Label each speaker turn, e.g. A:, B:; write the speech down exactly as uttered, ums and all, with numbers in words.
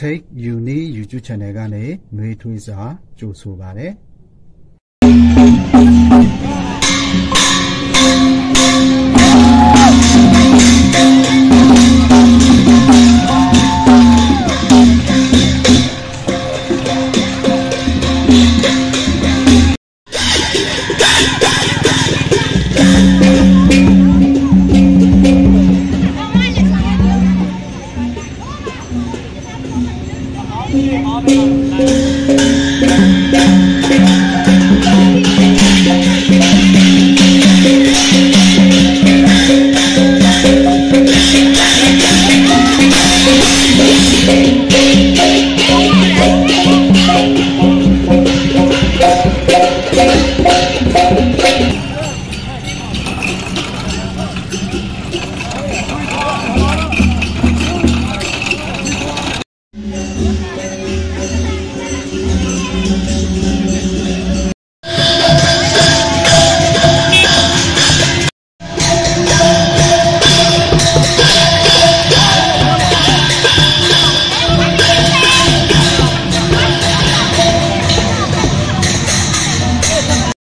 A: Take Uni YouTube channel ကနေ Nwe Twisa ကြိုဆိုပါတယ်